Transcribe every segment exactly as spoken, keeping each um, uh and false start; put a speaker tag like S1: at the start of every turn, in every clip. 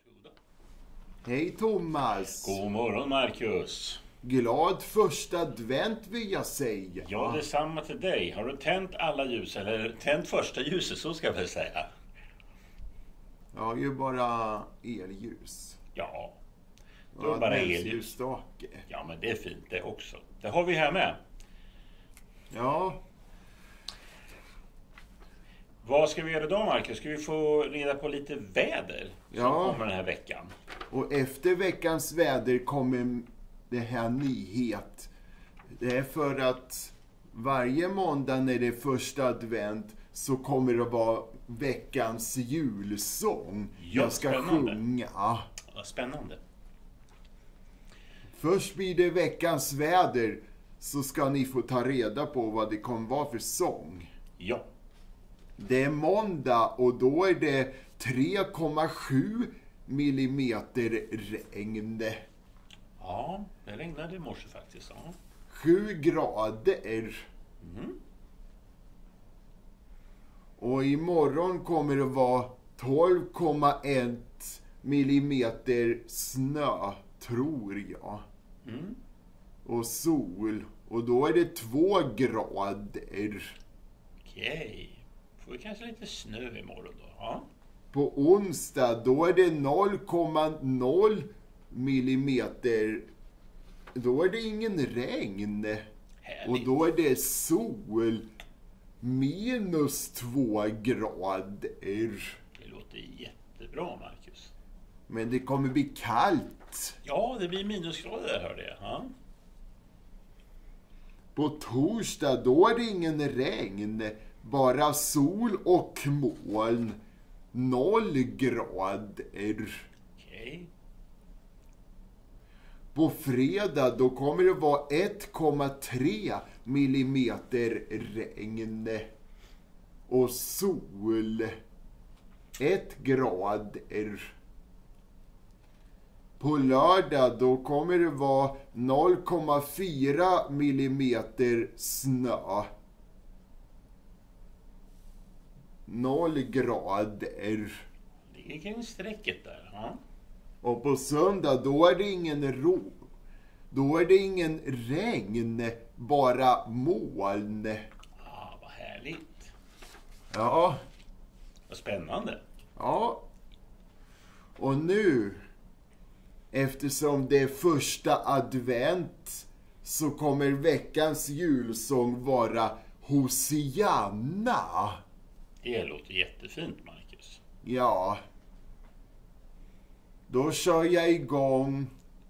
S1: Varsågoda.
S2: Hej Thomas.
S1: God morgon Marcus.
S2: Glad första advent vill jag säga.
S1: Ja, detsamma till dig. Har du tänt alla ljus, eller tänt första ljuset, så ska jag väl säga.
S2: Jag har ju bara elljus.
S1: Ja, då är det bara elljus.
S2: Ljusstake.
S1: Ja, men det är fint det också. Det har vi här med.
S2: Ja.
S1: Vad ska vi göra idag, Marcus? Ska vi få reda på lite väder som
S2: Ja.
S1: kommer den här veckan?
S2: Och efter veckans väder kommer det här nyhet. Det är för att varje måndag när det är första advent så kommer det vara veckans julsång.
S1: Ja,
S2: jag ska
S1: spännande.
S2: sjunga.
S1: Vad spännande.
S2: Först blir det veckans väder, så ska ni få ta reda på vad det kommer vara för sång.
S1: Ja.
S2: Det är måndag och då är det tre komma sju millimeter regn.
S1: Ja, det regnade i morse faktiskt. Ja.
S2: sju grader.
S1: Mm.
S2: Och imorgon kommer det vara tolv komma ett millimeter snö, tror jag.
S1: Mm.
S2: Och sol. Och då är det två grader.
S1: Okej. Får vi kanske lite snö imorgon då? Ja.
S2: På onsdag då är det noll komma noll millimeter. Då är det ingen regn.
S1: Härligt.
S2: Och då är det sol. Minus två grader.
S1: Det låter jättebra, Marcus.
S2: Men det kommer bli kallt.
S1: Ja, det blir minusgrader där, hörde jag. Ja.
S2: På torsdag då är det ingen regn. Bara sol och moln. Noll grader.
S1: Okej.
S2: På fredag då kommer det vara ett komma tre millimeter regn. Och sol. Ett grader. På lördag då kommer det vara noll komma fyra millimeter snö. Noll grader.
S1: Ligger kring strecket där. Ja.
S2: Och på söndag då är det ingen ro. Då är det ingen regn, bara moln.
S1: Ah, vad härligt.
S2: Ja,
S1: Vad spännande.
S2: ja. Och nu, eftersom det är första advent, så kommer veckans julsång vara Hosianna.
S1: Det låter jättefint, Marcus.
S2: Ja. Då kör jag igång.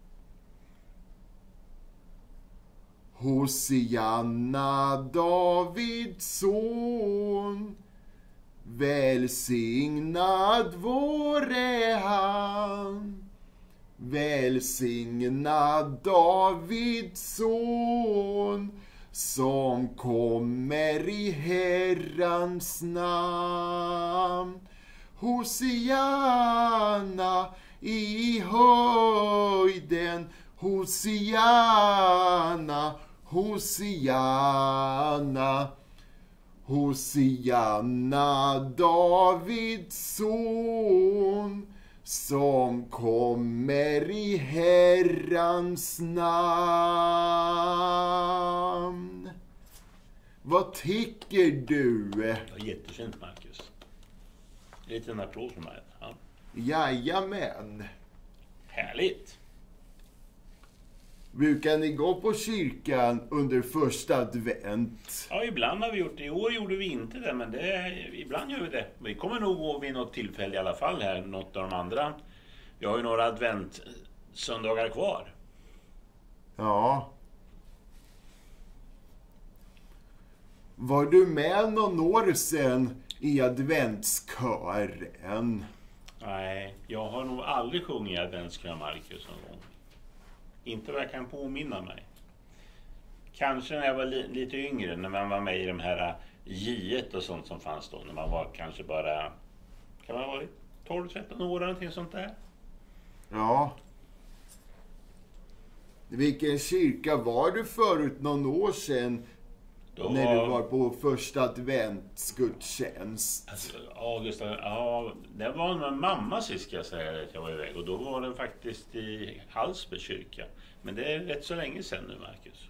S2: Hosianna, Davids son, välsignad vore han. Välsignad Davids son, som kommer i Herrans namn. Hosianna i höjden, Hosianna, Hosianna. Hosianna, Davids son, som kommer i Herrans namn. Vad tycker du?
S1: Det var jättefint, Marcus. En liten applåd från mig. Ja.
S2: Jajamän.
S1: Härligt.
S2: Brukar ni gå på kyrkan under första advent?
S1: Ja, ibland har vi gjort det. I år gjorde vi inte det, men det, ibland gör vi det. Vi kommer nog gå vid något tillfälle i alla fall här, något av de andra. Vi har ju några adventsöndagar kvar.
S2: Ja. Var du med någon år sedan i adventskören?
S1: Nej, jag har nog aldrig sjungit adventskör, Marcus, någon gång. Inte vad jag kan påminna mig. Kanske när jag var li- lite yngre, när man var med i de här J ett och sånt som fanns då. När man var kanske bara, kan man ha varit tolv tretton år eller någonting sånt där.
S2: Ja. Vilken kyrka var du förut någon år sedan
S1: Då
S2: när
S1: var-
S2: du var på första adventsgudstjänst.
S1: Alltså, August, ja, det var med mamma sist ska jag säga att jag var iväg. Och då var det faktiskt i Hallsbergs kyrka. Men det är rätt så länge sedan nu, Marcus.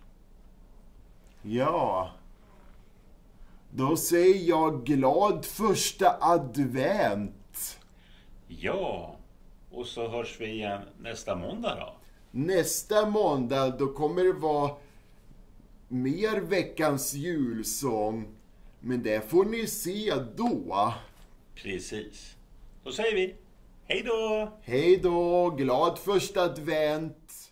S2: Ja. Då säger jag glad första advent.
S1: Ja, och så hörs vi igen nästa måndag då.
S2: Nästa måndag då kommer det vara mer veckans julsång. Men det får ni se då.
S1: Precis. Då säger vi hej då!
S2: Hej då, glad första advent.